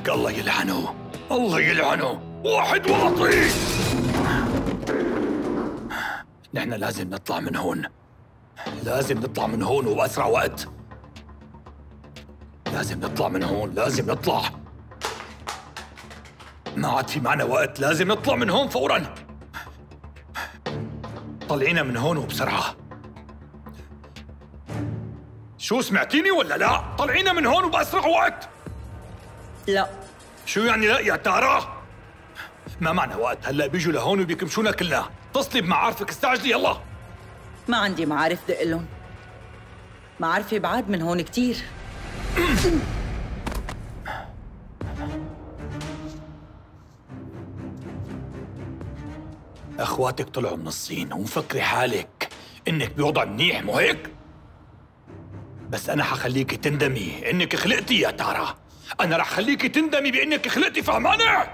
لك الله يلعنه، الله يلعنه، واحد واطي. نحن لازم نطلع من هون، لازم نطلع من هون وبأسرع وقت. لازم نطلع من هون، لازم نطلع. ما عاد في معنا وقت، لازم نطلع من هون فوراً. طلعينا من هون وبسرعة. شو سمعتيني ولا لا؟ طلعينا من هون وبأسرع وقت. لا. شو يعني لا يا تارا؟ ما معنا وقت، هلا بيجوا لهون وبيكمشونا كلنا. اتصلي بمعارفك، استعجلي يلا. ما عندي معارف دقلن، معارفي بعاد من هون كتير. اخواتك طلعوا من الصين ومفكري حالك انك بوضع منيح، مو هيك؟ بس انا حخليكي تندمي انك خلقتي يا تارا. انا رح خليكي تندمي بانك خلقتي، فهمانة؟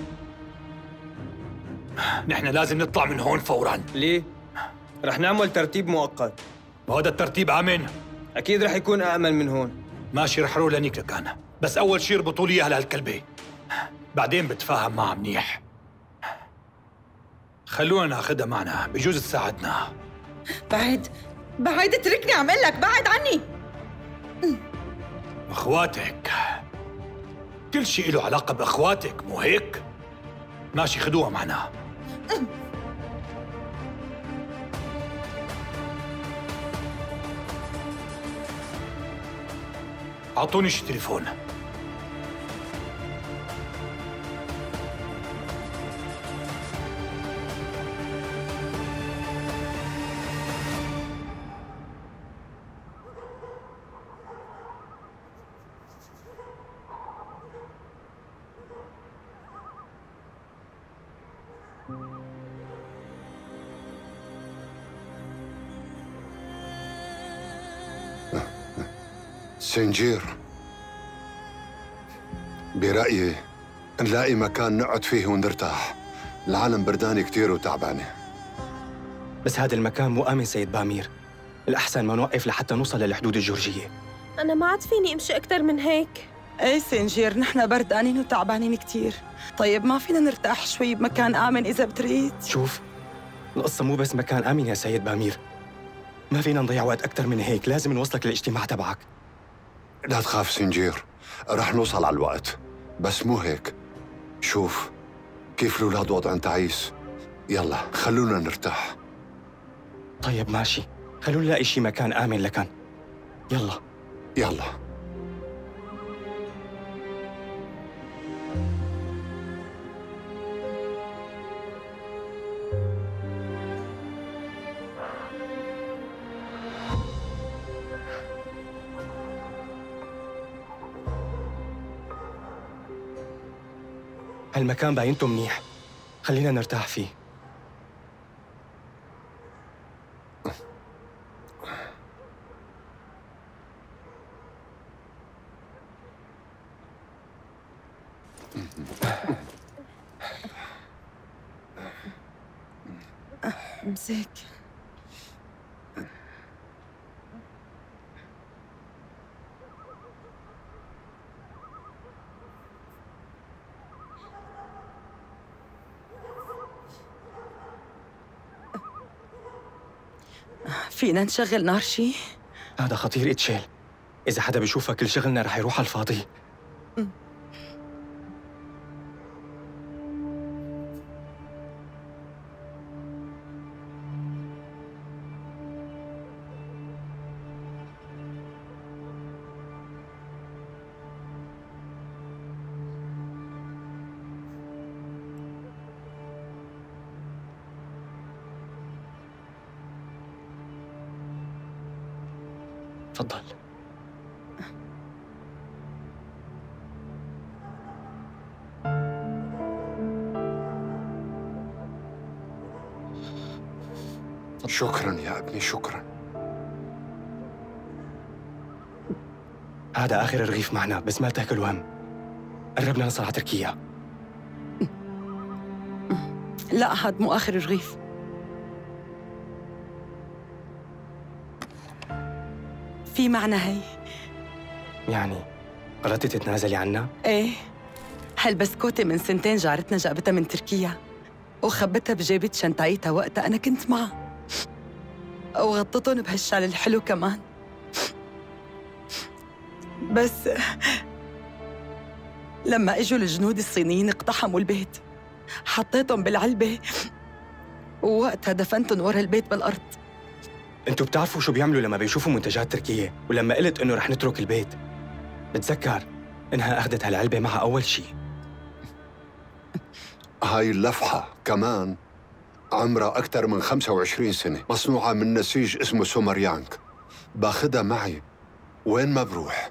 نحن لازم نطلع من هون فورا. ليه؟ رح نعمل ترتيب مؤقت. وهذا الترتيب آمن؟ أكيد رح يكون أأمن من هون. ماشي، رح روح لنيك لكان، بس أول شي اربطوا لي إياها لهالكلبة، بعدين بتفاهم معها منيح. خلونا ناخذها معنا، بجوز تساعدنا. بعد اتركني، عم قلك بعد عني. اخواتك، كل شيء له علاقة باخواتك، مو هيك؟ ماشي، خدوها معنا. اعطوني شي تليفون. سنجير، برأيي نلاقي مكان نقعد فيه ونرتاح. العالم بردانة كتير وتعبانة. بس هذا المكان مو آمن سيد بامير. الأحسن ما نوقف لحتى نوصل للحدود الجورجية. أنا ما عاد فيني أمشي أكتر من هيك. ايه سنجير، نحن بردانين وتعبانين كتير. طيب ما فينا نرتاح شوي بمكان آمن إذا بتريد؟ شوف، القصة مو بس مكان آمن يا سيد بامير. ما فينا نضيع وقت أكتر من هيك، لازم نوصلك للاجتماع تبعك. لا تخاف سنجير، رح نوصل على الوقت، بس مو هيك. شوف كيف الأولاد وضعهم تعيس. يلا خلونا نرتاح. طيب ماشي، خلونا نلاقي شي مكان آمن لكن. يلا يلا. هالمكان باينته منيح، خلينا نرتاح فيه. امسك. فينا نشغل نار شي؟ هذا خطير اتشيل، إذا حدا بيشوفك كل شغلنا رح يروح على الفاضي. تفضل. شكراً يا ابني، شكراً. هذا آخر رغيف معنا، بس ما تاكل وهم. قربنا نوصل على تركيا. لا، هاد مو آخر رغيف. في معنى هي. يعني قررتي تتنازلي عنا؟ ايه، هالبسكوتة من سنتين جارتنا جابتها من تركيا وخبتها بجيبة شنطايتها وقتها أنا كنت معها، وغطتهم بهالشال الحلو كمان. بس لما اجوا الجنود الصينيين اقتحموا البيت حطيتهم بالعلبة ووقتها دفنتهم ورا البيت بالأرض. انتوا بتعرفوا شو بيعملوا لما بيشوفوا منتجات تركية؟ ولما قلت انه رح نترك البيت بتذكر انها اخذت هالعلبة معها اول شيء. هاي اللفحة كمان عمرها أكثر من 25 سنة، مصنوعة من نسيج اسمه سومريانج. باخدها معي وين ما بروح.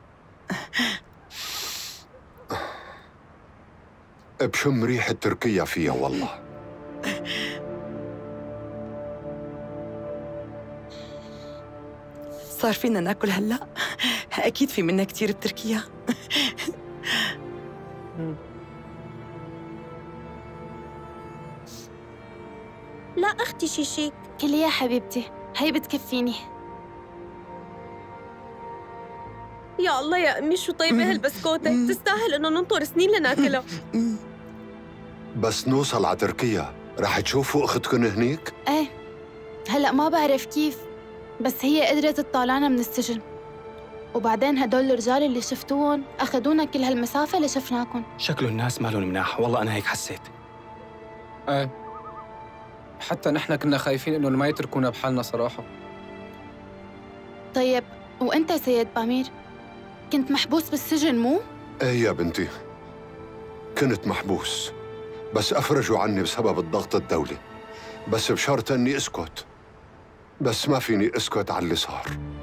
بشم ريحة تركيا فيها والله. صار فينا ناكل هلأ؟ أكيد في منا كتير بتركيا. لا أختي شيشيك. كلي يا حبيبتي، هي بتكفيني. يا الله يا أمي شو طيبة هالبسكوتة، تستاهل إنه ننطر سنين لناكلها. بس نوصل على تركيا رح تشوفوا أختكن هنيك؟ ايه، هلأ ما بعرف كيف، بس هي قدرت تطالعنا من السجن. وبعدين هدول الرجال اللي شفتوهم أخذونا كل هالمسافة لشفناكم. شكله الناس مالهم مناح، والله أنا هيك حسيت. ايه، حتى نحن كنا خايفين انه ما يتركونا بحالنا صراحة. طيب وأنت سيد بامير كنت محبوس بالسجن مو؟ ايه يا بنتي، كنت محبوس بس أفرجوا عني بسبب الضغط الدولي، بس بشرط أني أسكت. بس ما فيني أسكت على اللي صار،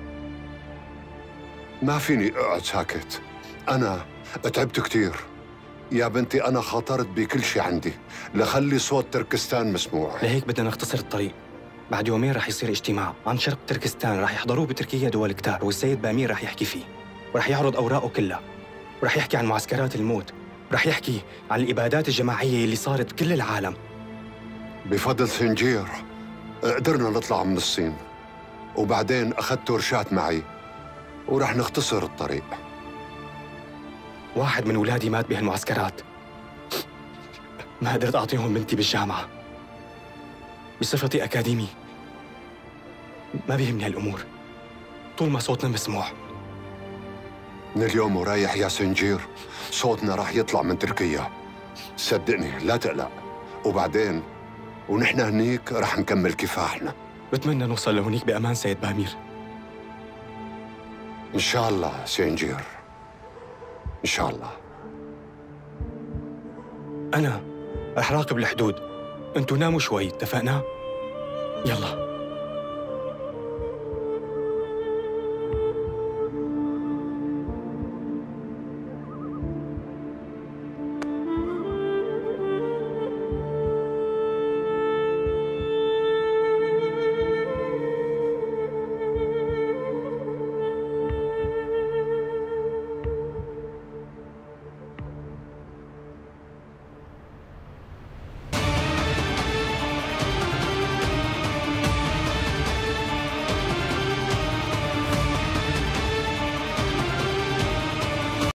ما فيني أقعد ساكت. أنا تعبت كتير يا بنتي، أنا خاطرت بكل شي عندي لخلي صوت تركستان مسموع. لهيك بدنا نختصر الطريق. بعد يومين رح يصير اجتماع عن شرق تركستان، رح يحضروه بتركيا دول كتار، والسيد بامير رح يحكي فيه، ورح يعرض أوراقه كلها، ورح يحكي عن معسكرات الموت، ورح يحكي عن الإبادات الجماعية اللي صارت بكل العالم. بفضل سنجير قدرنا نطلع من الصين، وبعدين أخذت ورشات معي ورح نختصر الطريق. واحد من أولادي مات بهالمعسكرات، ما قدرت أعطيهم بنتي بالجامعة. بصفتي أكاديمي ما بيهمني هالأمور طول ما صوتنا مسموع. من اليوم ورايح يا سنجير صوتنا رح يطلع من تركيا، صدقني لا تقلق. وبعدين ونحن هنيك رح نكمل كفاحنا. بتمنى نوصل لهونيك بأمان سيد بامير. إن شاء الله سنجير، إن شاء الله. أنا رح راقب الحدود، أنتوا ناموا شوي، اتفقنا؟ يلا.